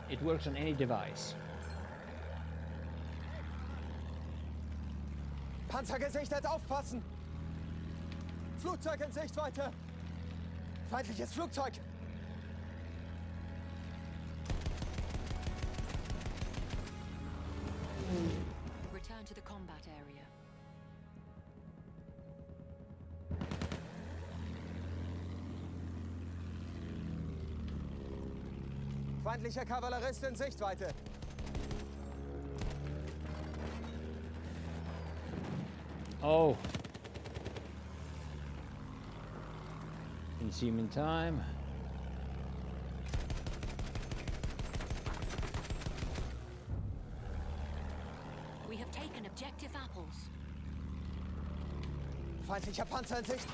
It works on any device. Panzer gesichtet, aufpassen! Flugzeug in Sichtweite! Feindliches Flugzeug! Return to the combat area. Feindlicher Kavallerist in Sichtweite! Oh. Didn't see him in time. We have taken objective apples. Feindlicher Panzer in Sicht!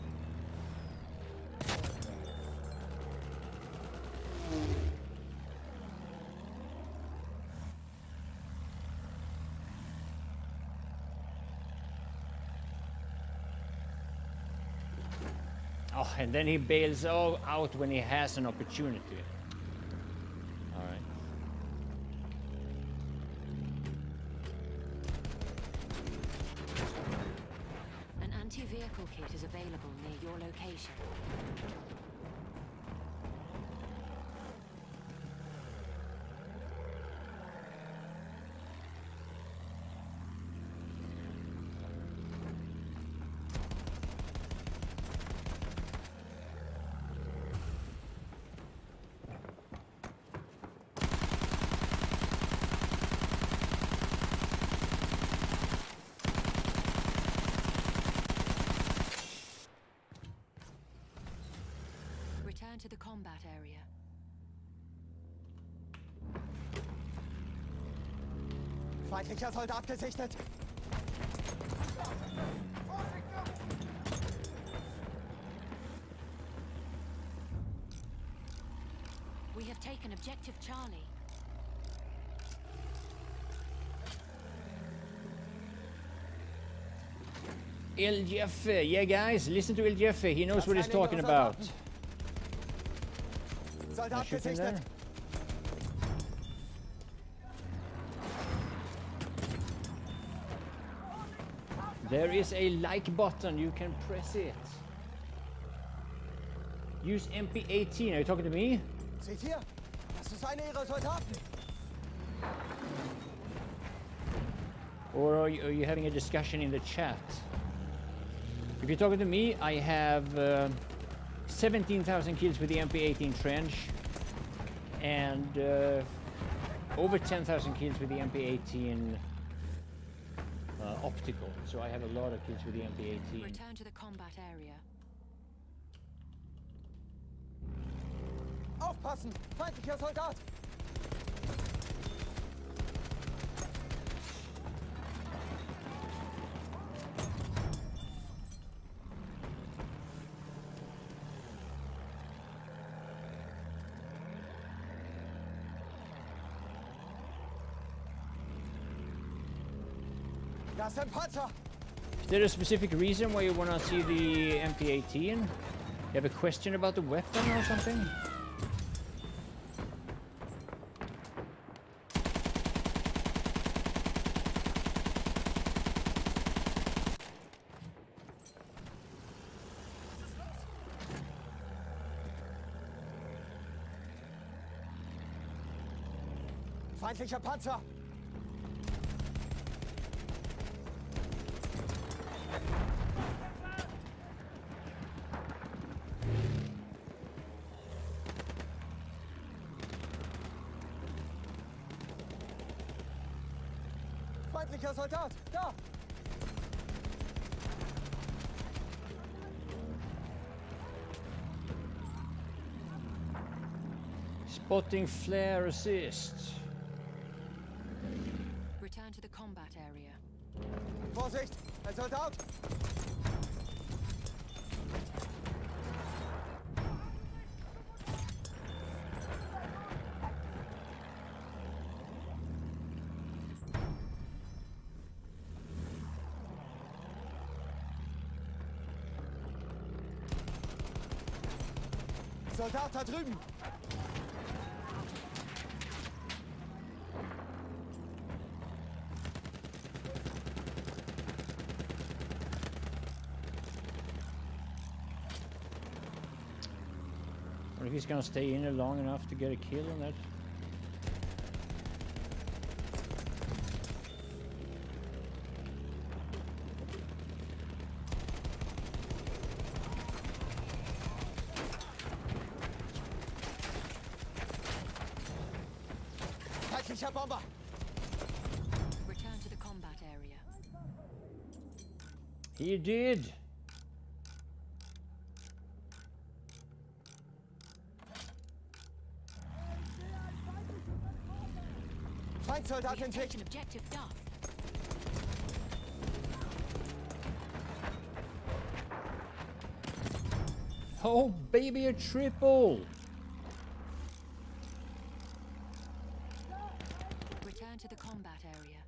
Oh, and then he bails out when he has an opportunity. All right. An anti-vehicle kit is available near your location. Return to the combat area. Feindlicher Soldat gesichtet! We have taken objective Charlie. El Jefe, yeah guys, listen to El Jefe, he knows what he's talking about. Soldat Shoot him there. gesichtet! There is a like button, you can press it. Use MP18, are you talking to me? Seht ihr? Das ist einer ihrer Soldaten! Or are you having a discussion in the chat? If you're talking to me, I have 17,000 kills with the MP18 trench and over 10,000 kills with the MP18 optical. So I have a lot of kills with the MP18. Return to the combat area. Aufpassen! Feindlicher Soldat! Da ist ein Panzer! Is there a specific reason why you want to see the MP18? You have a question about the weapon or something? Feindlicher Panzer! Feindlicher Soldat! Da! Spotting flare assist. Return to the combat area. Vorsicht! Ein Soldat! Soldat da drüben! If he's gonna stay in there long enough to get a kill on that. Feindlicher Bomber! Return to the combat area. He did! Feindsoldat We have in Sicht! taken objective Duff. Oh, baby, a triple! Return to the combat area.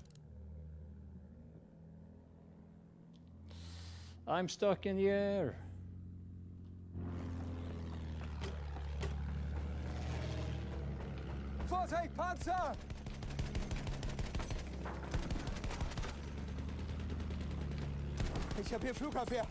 I'm stuck in the air. Vorsicht, Panzer! Ich habe hier Flugabwehr.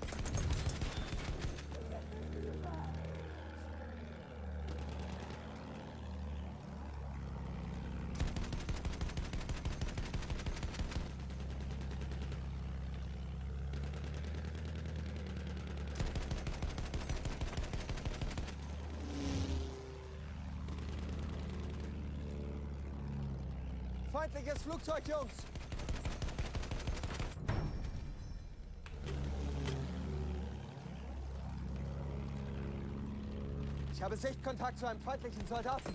Feindliches Flugzeug, Jungs! Ich habe Sichtkontakt zu einem feindlichen Soldaten.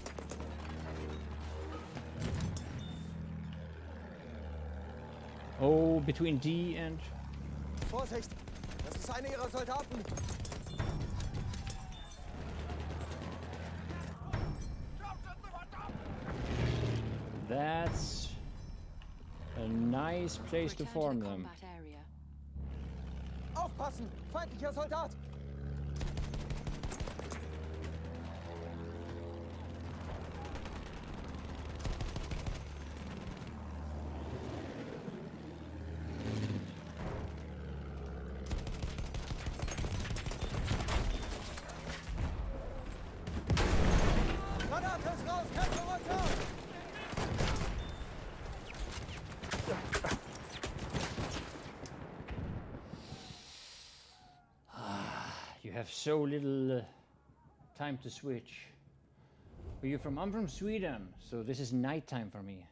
Oh, between D and... Vorsicht! Das ist einer ihrer Soldaten. That's a nice place to Return form the them. combat area. Aufpassen! Feindlicher Soldat! Granate ist raus! Köpfe runter! You have so little time to switch. Where you from? I'm from Sweden, so this is nighttime for me.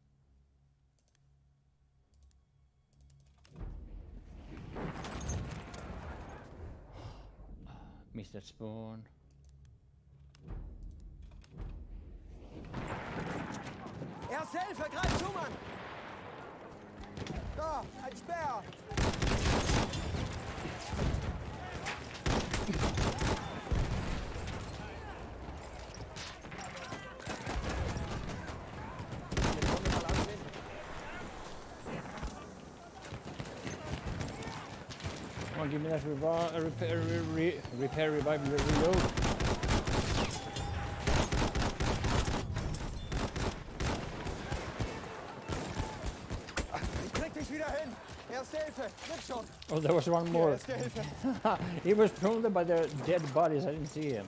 Missed that spawn. Erste Hilfe, greif zu, Mann! Da, ein Speer! Come on, give me that repair, revival, reload. Ich krieg dich wieder hin! Erste Hilfe, nimm schon! Oh, there was one Hier, more. Erste Hilfe! He was surrounded by the dead bodies. I didn't see him.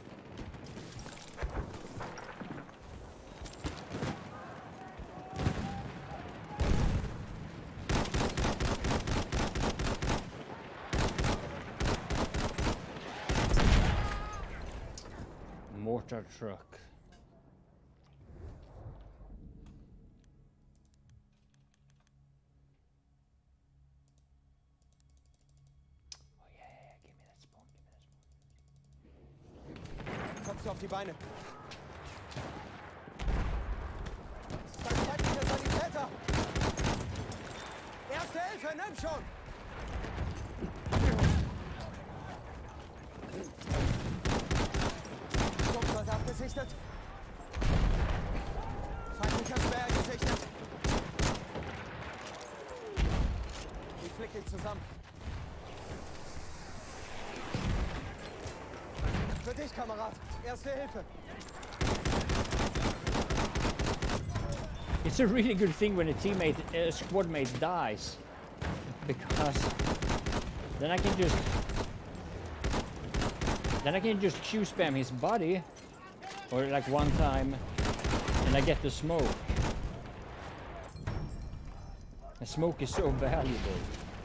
Mortar truck. Oh yeah, give me that spawn, give me that spawn. Kommst du auf die Beine? Das ist ein feindlicher Sanitäter! Erste Hilfe, nimm schon! Soldat gesichtet! Feindlicher Speer gesichtet! Ich flick dich zusammen! Für dich, Kamerad! Erste Hilfe! It's a really good thing when a teammate, a squad mate dies, because then I can Then I can just Q spam his body, or like one time, and I get the smoke. The smoke is so valuable.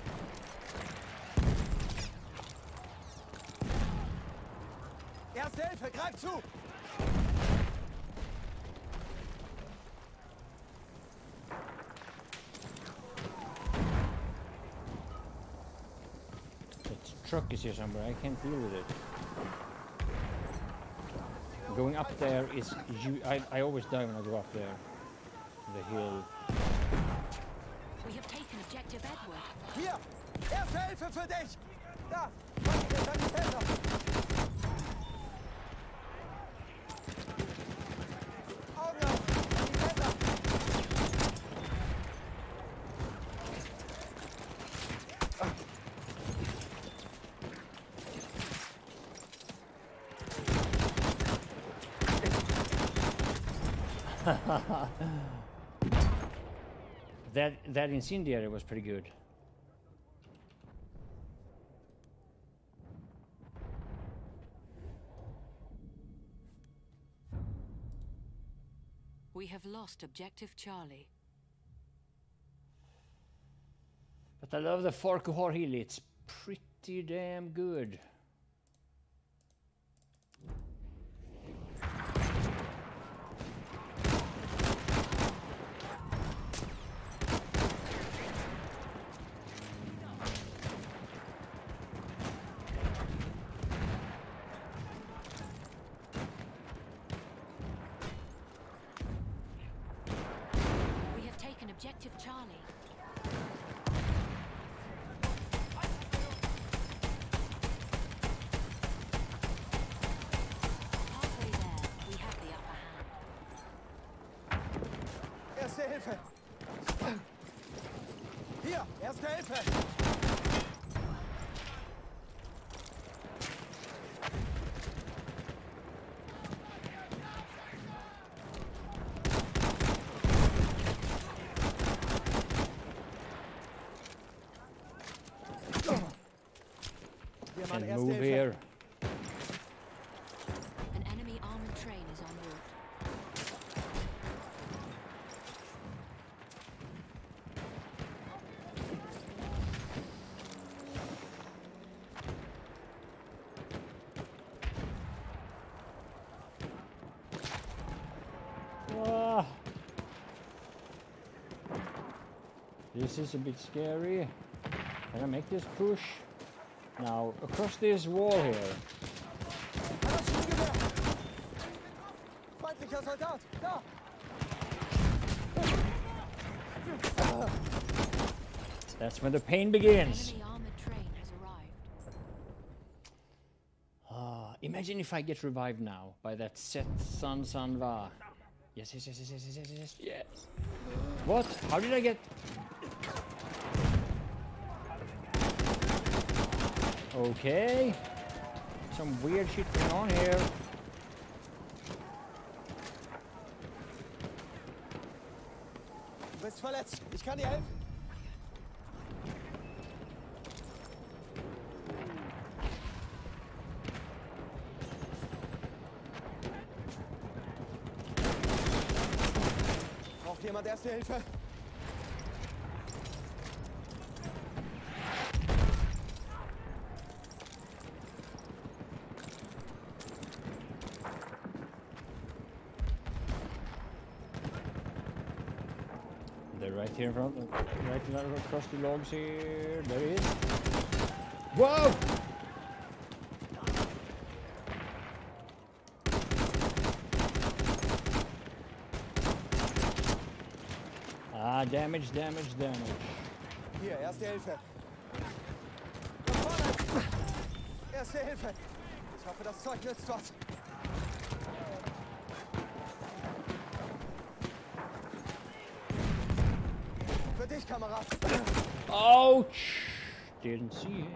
Erste Hilfe, greif zu! That truck is here somewhere, I can't deal with it. Going up there is... I always die when I go up there. The hill. We have taken objective Edward. Hier! Erste Hilfe für dich! Da! Der Sanitäter! Augen auf! Sanitäter! That incendiary was pretty good. We have lost objective Charlie. But I love the Farquhar Hill, it's pretty damn good. Objective Charlie. Halfway there, we have the upper hand. Erste Hilfe! Hier! Erste Hilfe! Can move here. An enemy armored train is en route. Ah. This is a bit scary. Can I make this push? Now, across this wall here. Feindlicher Soldat! Da! That's when the pain begins. Enemy armored train has arrived. Imagine if I get revived now by that Set Sun Va. Yes, yes, yes, yes, yes, yes, yes, yes. What? How did I get... Okay. Some weird shit going on here. Du bist verletzt. Ich kann dir helfen. Braucht jemand Erste Hilfe? They're right here in front, right across the logs here. There he is. Whoa! Ah, damage, damage, damage. Hier, Erste Hilfe. Da vorne! Erste Hilfe. Ich hoffe, das Zeug nützt was. Für dich, Kamerad. Ouch! Didn't see him.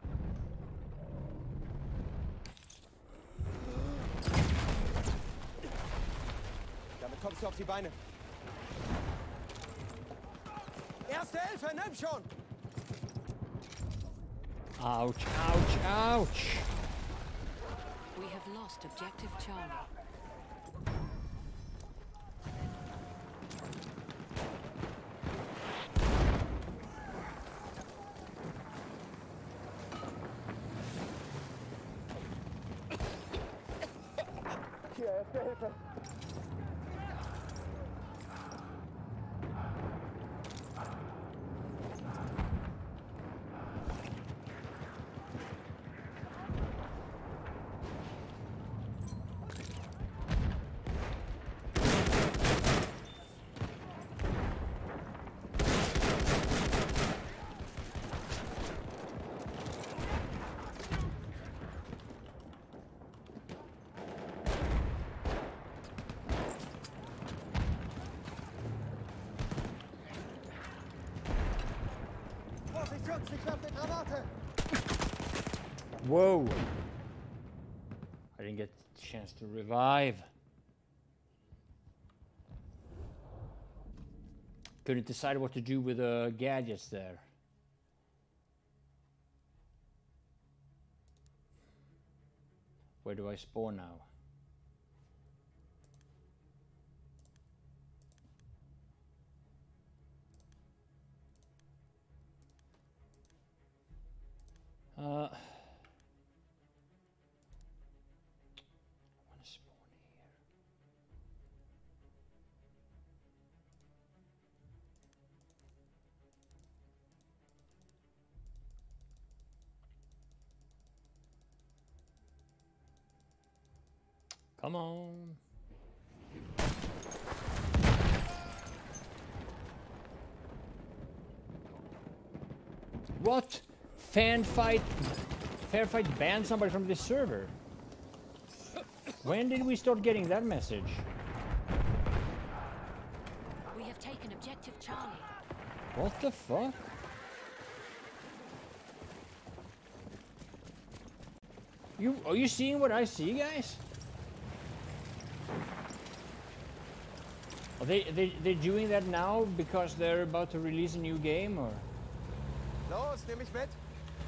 Damit kommst du auf die Beine. Erste Hilfe, nimm schon! Ouch, ouch, ouch! lost objective Charlie. Hier, Erste Hilfe. Vorsicht, Jungs, ich werfe eine Granate. Whoa! I didn't get the chance to revive. Couldn't decide what to do with the gadgets there. Where do I spawn now? I want to spawn here. Come on. What? Fair fight banned somebody from this server. When did we start getting that message? We have taken objective Charlie. What the fuck? Are you seeing what I see, guys? Are they're doing that now because they're about to release a new game, or? Los, nimm mich mit.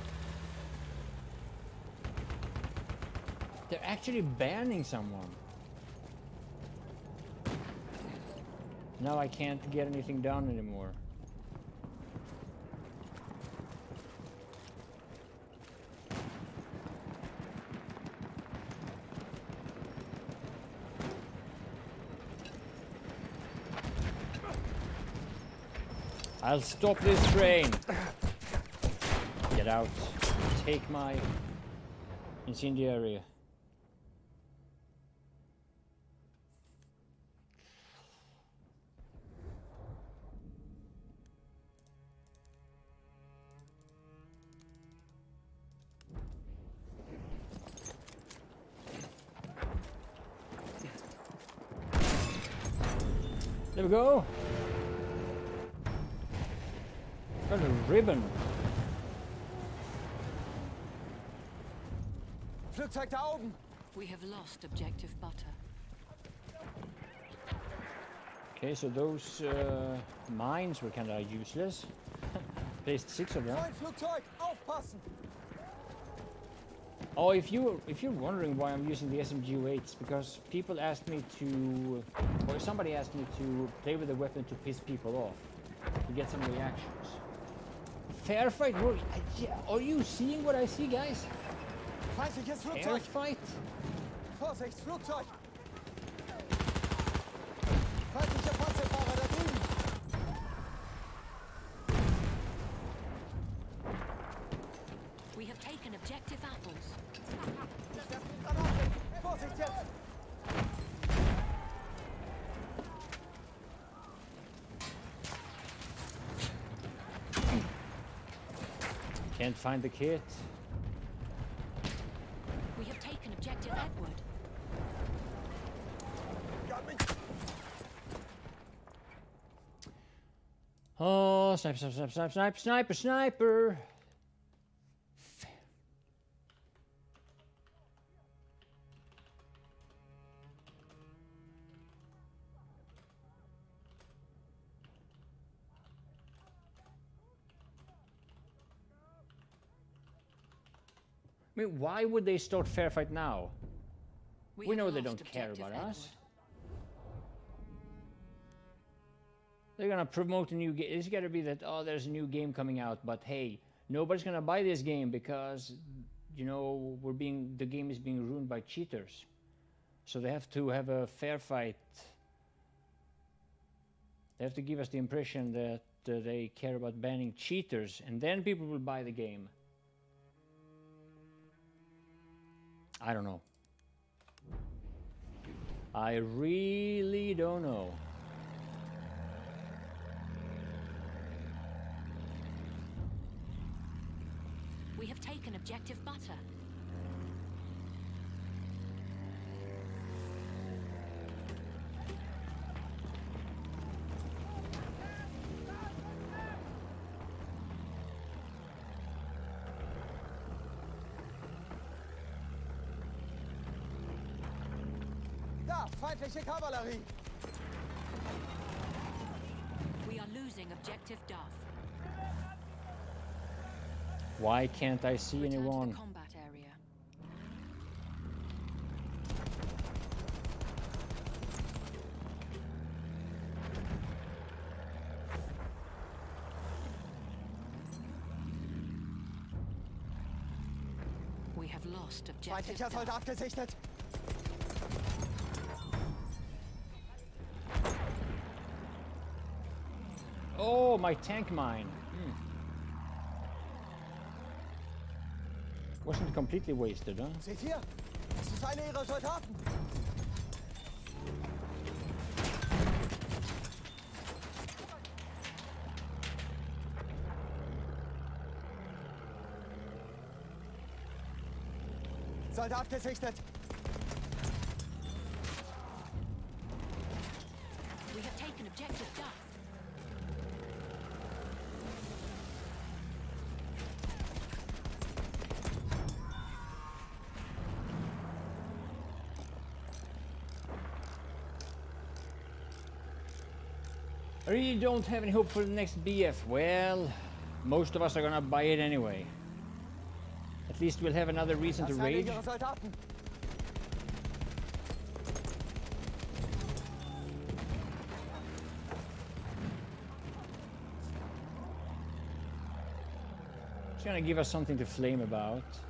They're actually banning someone. Now I can't get anything done anymore. I'll stop this train. Get out. Take my incendiary. There we go. Got a ribbon. Flugzeug da oben. We have lost objective Butter. Okay, so those mines were kind of useless. Placed 6 of them. Ein Flugzeug, aufpassen. Oh, if you're wondering why I'm using the SMG-08s, because people asked me to, or somebody asked me to play with the weapon to piss people off, to get some reactions. Fair fight? Yeah, are you seeing what I see, guys? Feindliches Fair Flugzeug. fight? Vorsicht, Flugzeug. Feindlicher Panzerfahrer da drüben. We have taken objective Apples. Ich werfe die Granate. Vorsicht jetzt. Can't find the kit. We have taken objective Edward. Got me. Oh, sniper, sniper, sniper, sniper, sniper, sniper, sniper. I mean, why would they start fair fight now? We know they don't care about us. They're gonna promote a new game. It's gotta be that, oh, there's a new game coming out, but hey, nobody's gonna buy this game because, you know, the game is being ruined by cheaters. So they have to have a fair fight. They have to give us the impression that they care about banning cheaters, and then people will buy the game. I don't know. I really don't know. We have taken objective butter. Da, feindliche Kavallerie. We are losing objective Duff. Why can't I see Return anyone? to the combat area. We have lost objective Feindlicher Duff. Soldat gesichtet. Oh, my tank mine. Wasn't completely wasted, huh? Seht ihr? Das ist einer ihrer Soldaten. Soldat gesichtet. We have taken objective Duff. I really don't have any hope for the next BF. Well, most of us are gonna buy it anyway. At least we'll have another reason to Das ist einer rage. ihrer Soldaten. It's gonna give us something to flame about.